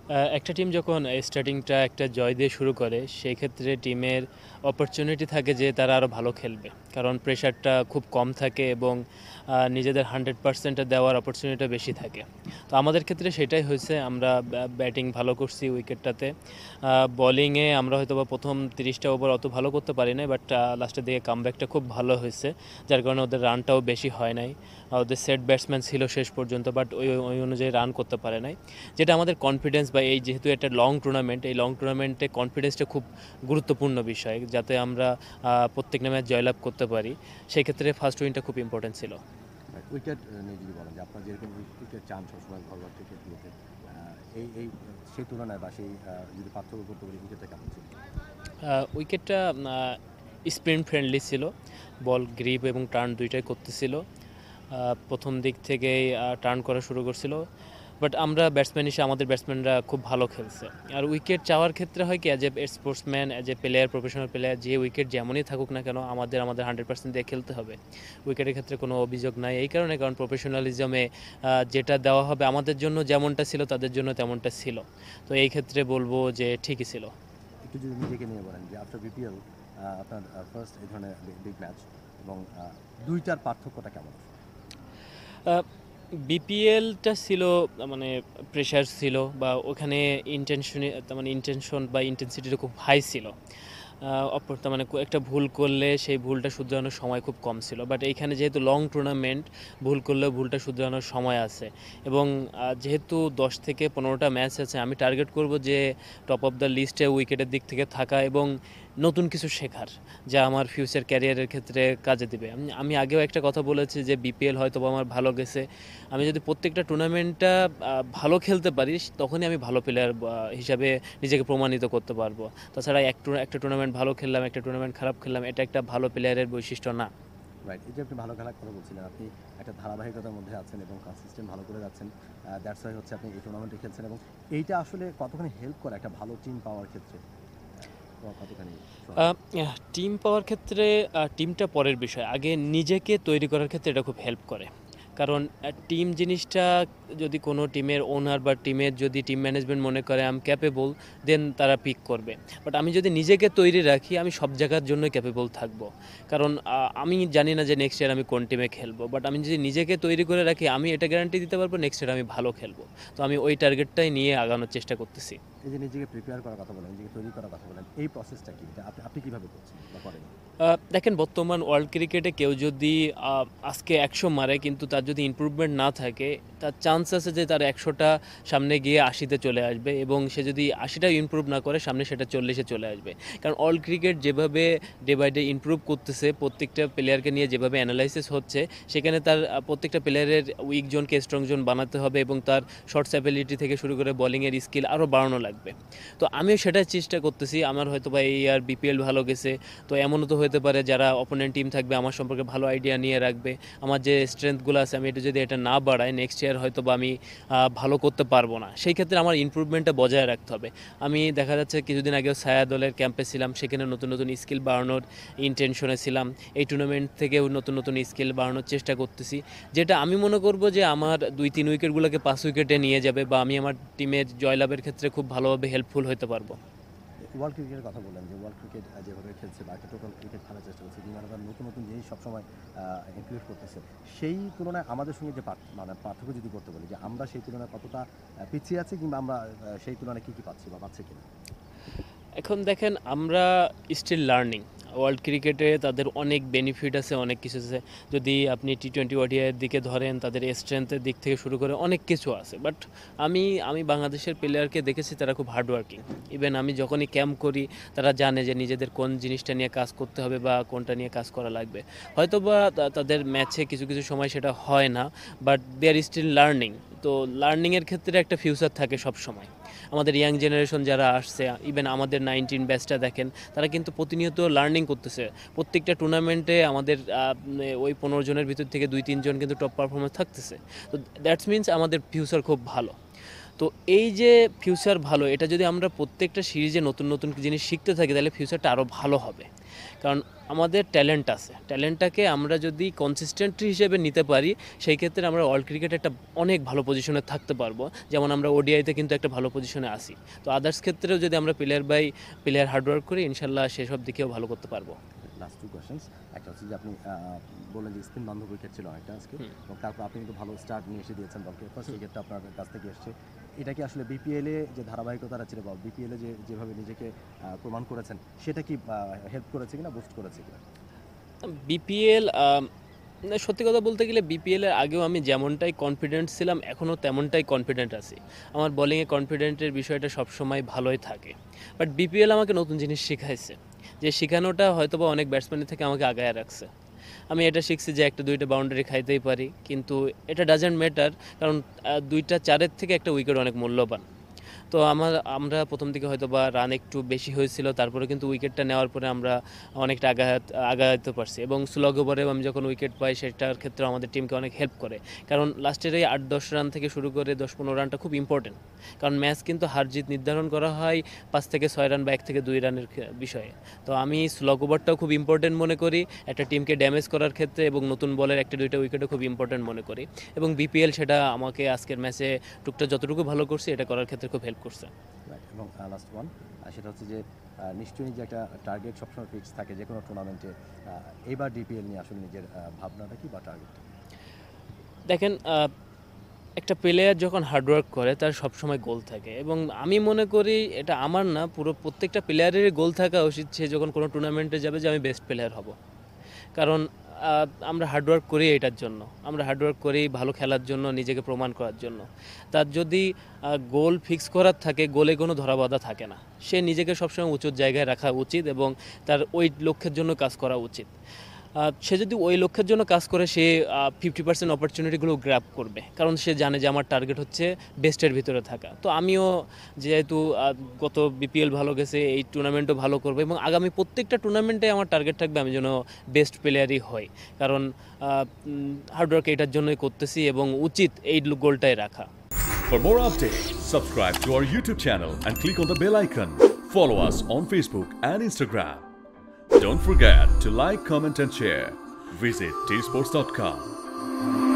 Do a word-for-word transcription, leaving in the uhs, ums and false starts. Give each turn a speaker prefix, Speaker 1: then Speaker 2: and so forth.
Speaker 1: একটা টিম যখন স্টার্টিংটা একটা জয় দিয়ে শুরু করে সেই ক্ষেত্রে টিমের অপরচুনিটি থাকে যে তারা আরও ভালো খেলবে, কারণ প্রেশারটা খুব কম থাকে এবং নিজেদের হান্ড্রেড পার্সেন্টটা দেওয়ার অপরচুনিটিটা বেশি থাকে। তো আমাদের ক্ষেত্রে সেটাই হয়েছে, আমরা ব্যাটিং ভালো করছি উইকেটটাতে। বলিংয়ে আমরা হয়তো বা প্রথম তিরিশটা ওভার অত ভালো করতে পারি নাই, বাট লাস্টের দিকে কামব্যাকটা খুব ভালো হয়েছে, যার কারণে ওদের রানটাও বেশি হয় নাই। ওদের সেট ব্যাটসম্যান ছিল শেষ পর্যন্ত, বাট ওই ওই অনুযায়ী রান করতে পারে নাই, যেটা আমাদের কনফিডেন্স বা এই যেহেতু একটা লং টুর্নামেন্ট, এই লং টুর্নামেন্টে কনফিডেন্সটা খুব গুরুত্বপূর্ণ বিষয়, যাতে আমরা প্রত্যেকটা ম্যাচ জয়লাভ করতে পারি। সেই ক্ষেত্রে ফার্স্ট উইনটা খুব ইম্পর্টেন্ট ছিল।
Speaker 2: উইকেট নিয়ে যদি বলেন যে আপনার যেরকম উইকেট চান সবসময় ঘরোয়া ক্রিকেটগুলোতে, এই এই সেই তুলনায় বা সেই যদি পার্থক্য করতে পারি উইকেটটা কেমন ছিল?
Speaker 1: উইকেটটা স্পিন ফ্রেন্ডলি ছিল, বল গ্রিপ এবং টার্ন দুইটাই করতেছিল। প্রথম দিক থেকেই টার্ন করা শুরু করছিল, বাট আমরা ব্যাটসম্যান হিসেবে আমাদের ব্যাটসম্যানরা খুব ভালো খেলছে। আর উইকেট চাওয়ার ক্ষেত্রে হয় কি, as a sportsman, as a player, professional player, যে উইকেট যেমনই থাকুক না কেন আমাদের আমাদের হান্ড্রেড পার্সেন্ট দিয়ে খেলতে হবে। উইকেটের ক্ষেত্রে কোনো অভিযোগ নাই এই কারণে, কারণ প্রফেশনালিজমে যেটা দেওয়া হবে আমাদের জন্য যেমনটা ছিল তাদের জন্য তেমনটা ছিল। তো এই ক্ষেত্রে বলবো যে ঠিকই ছিল।
Speaker 2: একটু যদি নিজেকে নিয়ে বলেন যে আফটার বিপিএল আপনার ফার্স্ট এই ধরনের বিগ ম্যাচ এবং দুইটার পার্থক্যটা কেমন?
Speaker 1: বিপিএলটা ছিল মানে প্রেশার ছিল, বা ওখানে ইন্টেনশনে মানে ইন্টেনশন বা ইন্টেন্সিটিটা খুব হাই ছিল। তার মানে একটা ভুল করলে সেই ভুলটা শুধরানোর সময় খুব কম ছিল, বাট এইখানে যেহেতু লং টুর্নামেন্ট, ভুল করলেও ভুলটা শুধরানোর সময় আছে। এবং যেহেতু দশ থেকে পনেরোটা ম্যাচ আছে, আমি টার্গেট করব যে টপ অফ দ্য লিস্টে উইকেটের দিক থেকে থাকা এবং নতুন কিছু শেখার, যা আমার ফিউচার ক্যারিয়ারের ক্ষেত্রে কাজে দিবে। আমি আগেও একটা কথা বলেছি যে বিপিএল হয়তো আমার ভালো গেছে, আমি যদি প্রত্যেকটা টুর্নামেন্টটা ভালো খেলতে পারি তখনই আমি ভালো প্লেয়ার হিসাবে নিজেকে প্রমাণিত করতে পারবো। তাছাড়া এক একটা টুর্নামেন্ট ভালো খেললাম, একটা টুর্নামেন্ট খারাপ খেললাম, এটা একটা ভালো প্লেয়ারের বৈশিষ্ট্য না।
Speaker 2: রাইট, এই যে আপনি ভালো খেলার কথা বলছিলেন, আপনি একটা ধারাবাহিকতার মধ্যে আছেন এবং কনসিস্টেন্ট ভালো করে যাচ্ছেন, দ্যাটস ওয়াই হচ্ছে আপনি এই টুর্নামেন্টে খেলছেন, এবং এইটা আসলে কতখানি হেল্প করে একটা ভালো টিম পাওয়ার ক্ষেত্রে?
Speaker 1: টিম পাওয়ার ক্ষেত্রে টিমটা পরের বিষয়, আগে নিজেকে তৈরি করার ক্ষেত্রে এটা খুব হেল্প করে। কারণ টিম জিনিসটা যদি কোনো টিমের ওনার বা টিমের যদি টিম ম্যানেজমেন্ট মনে করে আই এম ক্যাপেবল, দেন তারা পিক করবে। বাট আমি যদি নিজেকে তৈরি রাখি আমি সব জায়গার জন্য ক্যাপেবল থাকবো, কারণ আমি জানি না যে নেক্সট ইয়ার আমি কোন টিমে খেলবো, বাট আমি যদি নিজেকে তৈরি করে রাখি আমি এটা গ্যারান্টি দিতে পারবো নেক্সট ইয়ার আমি ভালো খেলবো। তো আমি ওই টার্গেটটাই নিয়ে আগানোর চেষ্টা করতেছি।
Speaker 2: এই যে নিজেকে প্রিপেয়ার করার কথা বলেন, নিজেকে তৈরি করার কথা বলেন, এই প্রসেসটা কি, আপনি আপনি কীভাবে করছেন বা করেন?
Speaker 1: দেখেন, বর্তমান ওয়ার্ল্ড ক্রিকেটে কেউ যদি আজকে একশো মারে কিন্তু তার যদি ইমপ্রুভমেন্ট না থাকে, তার চান্স আছে যে তার একশোটা সামনে গিয়ে আশিতে চলে আসবে, এবং সে যদি আশিটা ইমপ্রুভ না করে সামনে সেটা চল্লিশে চলে আসবে। কারণ ওয়ার্ল্ড ক্রিকেট যেভাবে ডে বাই ডে ইমপ্রুভ করতেছে, প্রত্যেকটা প্লেয়ারকে নিয়ে যেভাবে অ্যানালাইসিস হচ্ছে, সেখানে তার প্রত্যেকটা প্লেয়ারের উইক জোনকে স্ট্রং জোন বানাতে হবে এবং তার শর্টস অ্যাবিলিটি থেকে শুরু করে বলিংয়ের স্কিল আরও বাড়ানো লাগবে। তো আমিও সেটাই চেষ্টা করতেছি। আমার হয়তো বা এই আর বিপিএল ভালো গেছে, তো এমনও তো হতে পারে যারা অপোনেন্ট টিম থাকবে আমার সম্পর্কে ভালো আইডিয়া নিয়ে রাখবে, আমার যে স্ট্রেংথগুলো আছে আমি এটা যদি এটা না বাড়াই নেক্সট ইয়ার হয়তো বা আমি ভালো করতে পারবো না। সেই ক্ষেত্রে আমার ইমপ্রুভমেন্টটা বজায় রাখতে হবে। আমি দেখা যাচ্ছে কিছুদিন আগেও ছায়া দলের ক্যাম্পে ছিলাম, সেখানে নতুন নতুন স্কিল বাড়ানোর ইন্টেনশনে ছিলাম। এই টুর্নামেন্ট থেকেও নতুন নতুন স্কিল বাড়ানোর চেষ্টা করতেছি, যেটা আমি মনে করবো যে আমার দুই তিন উইকেটগুলোকে পাঁচ উইকেটে নিয়ে যাবে, বা আমি আমার টিমের জয়লাভের ক্ষেত্রে খুব ভালোভাবে হেল্পফুল হতে পারবো।
Speaker 2: ওয়ার্ল্ড ক্রিকেটের কথা বললেন যে ওয়ার্ল্ড ক্রিকেট যেভাবে খেলছে বা একটা টোটাল ক্রিকেট খেলার চেষ্টা করছে, বিমান নতুন নতুন জিনিস সবসময় ইনক্লুড করতেছে, সেই তুলনায় আমাদের সঙ্গে যে মানে পার্থক্য যদি করতে বলি যে আমরা সেই তুলনায় কতটা পিছিয়ে আছি, কিংবা আমরা সেই তুলনায় কী কী পাচ্ছি বা পাচ্ছি কিনা?
Speaker 1: এখন দেখেন, আমরা স্টিল লার্নিং। ওয়ার্ল্ড ক্রিকেটে তাদের অনেক বেনিফিট আছে, অনেক কিছু আছে। যদি আপনি টি টোয়েন্টি ওডিআইয়ের দিকে ধরেন, তাদের স্ট্রেংথের দিক থেকে শুরু করে অনেক কিছু আছে। বাট আমি আমি বাংলাদেশের প্লেয়ারকে দেখেছি তারা খুব হার্ডওয়ার্কিং। ইভেন আমি যখনই ক্যাম্প করি তারা জানে যে নিজেদের কোন জিনিসটা নিয়ে কাজ করতে হবে বা কোনটা নিয়ে কাজ করা লাগবে। হয়তো বা তাদের ম্যাচে কিছু কিছু সময় সেটা হয় না, but they are still learning. তো লার্নিংয়ের ক্ষেত্রে একটা ফিউচার থাকে সব সময়। আমাদের ইয়াং জেনারেশন যারা আসছে, ইভেন আমাদের নাইনটিন ব্যাচটা দেখেন, তারা কিন্তু প্রতিনিয়ত লার্নিং করতেছে। প্রত্যেকটা টুর্নামেন্টে আমাদের ওই পনেরো জনের ভিতর থেকে দুই তিনজন কিন্তু টপ পারফরমেন্স থাকতেছে। তো দ্যাটস মিনস আমাদের ফিউচার খুব ভালো। তো এই যে ফিউচার ভালো, এটা যদি আমরা প্রত্যেকটা সিরিজে নতুন নতুন জিনিস শিখতে থাকি তাহলে ফিউচারটা আরও ভালো হবে। কারণ আমাদের ট্যালেন্ট আছে, ট্যালেন্টটাকে আমরা যদি কনসিস্টেন্ট হিসেবে নিতে পারি সেই ক্ষেত্রে আমরা ওয়ার্ল্ড ক্রিকেটে একটা অনেক ভালো পজিশনে থাকতে পারবো। যেমন আমরা ওডিআইতে কিন্তু একটা ভালো পজিশনে আসি, তো আদার্স ক্ষেত্রেও যদি আমরা প্লেয়ার বাই প্লেয়ার হার্ডওয়ার্ক করি ইনশাল্লাহ সেসব দিকেও ভালো করতে পারবো।
Speaker 2: লাস্ট টু কোয়েশ্চেন্স, একটা হচ্ছে যে আপনি বললেন যে স্পিন বান্ধব উইকেট ছিল অনেকটা আজকে, এবং তারপর আপনি কিন্তু ভালো স্টার্ট নিয়ে এসে দিয়েছেন দলকে, ফার্স্ট উইকেটটা আপনার কাছ থেকে এসছে। এটা কি আসলে বিপিএলে যে ধারাবাহিকতাটা ছিল বা বিপিএলে যে যেভাবে নিজেকে প্রমাণ করেছেন সেটা কি হেল্প করেছে কিনা, বুস্ট করেছে কিনা?
Speaker 1: বিপিএল সত্যি কথা বলতে গেলে বিপিএল এর আগেও আমি যেমনটাই কনফিডেন্ট ছিলাম এখনও তেমনটাই কনফিডেন্ট আছি। আমার বোলিংয়ে কনফিডেন্টের বিষয়টা সবসময় ভালোই থাকে, বাট বিপিএল আমাকে নতুন জিনিস শেখাইছে, যে শেখানোটা হয়তো বা অনেক ব্যাটসম্যানের থেকে আমাকে আগায় রাখছে। আমি এটা শিখছি যে একটা দুইটা বাউন্ডারি খাইতেই পারি, কিন্তু এটা ডাজেন্ট ম্যাটার, কারণ দুইটা চারের থেকে একটা উইকেট অনেক মূল্যবান। তো আমার আমরা প্রথম দিকে হয়তো বা রান একটু বেশি হয়েছিল, তারপরে কিন্তু উইকেটটা নেওয়ার পরে আমরা অনেকটা আগাত আগাতে পারছি, এবং স্লগ ওভারেও আমি যখন উইকেট পাই সেটার ক্ষেত্রে আমাদের টিমকে অনেক হেল্প করে। কারণ লাস্টের এই আট দশ রান থেকে শুরু করে দশ পনেরো রানটা খুব ইম্পর্টেন্ট, কারণ ম্যাচ কিন্তু হার জিত নির্ধারণ করা হয় পাঁচ থেকে ছয় রান বা এক থেকে দুই রানের বিষয়ে। তো আমি স্লগ ওভারটাও খুব ইম্পর্টেন্ট মনে করি একটা টিমকে ড্যামেজ করার ক্ষেত্রে, এবং নতুন বলের একটা দুইটা উইকেটও খুব ইম্পর্টেন্ট মনে করি, এবং বিপিএল সেটা আমাকে আজকের ম্যাচে টুকটা যতটুকু ভালো করছে এটা করার ক্ষেত্রে খুব হেল্প করছে।
Speaker 2: এবং লাস্ট ওয়ান, সেটা হচ্ছে যে নিশ্চয়ই যে একটা টার্গেট সবসময় ফিক্স থাকে যে কোনো টুর্নামেন্টে, এবার ডিপিএল নিয়ে আসলে নিজের ভাবনাটা কি বা টার্গেটটা?
Speaker 1: দেখেন, একটা প্লেয়ার যখন হার্ডওয়ার্ক করে তার সবসময় গোল থাকে, এবং আমি মনে করি এটা আমার না, পুরো প্রত্যেকটা প্লেয়ারেরই গোল থাকা উচিত সে যখন কোনো টুর্নামেন্টে যাবে যে আমি বেস্ট প্লেয়ার হব। কারণ আমরা হার্ডওয়ার্ক করি এটার জন্য, আমরা হার্ডওয়ার্ক করি ভালো খেলার জন্য, নিজেকে প্রমাণ করার জন্য। তার যদি গোল ফিক্স করার থাকে, গোলে কোনো ধরাবাধা থাকে না, সে নিজেকে সবসময় উঁচু জায়গায় রাখা উচিত এবং তার ওই লক্ষ্যের জন্য কাজ করা উচিত। সে যদি ওই লক্ষ্যের জন্য কাজ করে সে ফিফটি পার্সেন্ট অপরচুনিটিগুলো গ্র্যাব করবে, কারণ সে জানে যে আমার টার্গেট হচ্ছে বেস্টের ভিতরে থাকা। তো আমিও যেহেতু গত বিপিএল ভালো গেছে, এই টুর্নামেন্টও ভালো করবো, এবং আগামী প্রত্যেকটা টুর্নামেন্টে আমার টার্গেট থাকবে আমি যেন বেস্ট প্লেয়ারই হই, কারণ হার্ডওয়ার্ক এটার জন্যই করতেছি এবং উচিত এই গোলটাই রাখা।
Speaker 3: For more updates, subscribe to our YouTube channel and click on the bell icon. Follow us on Facebook and Instagram. Don't forget to like, comment and share. Visit t sports dot com.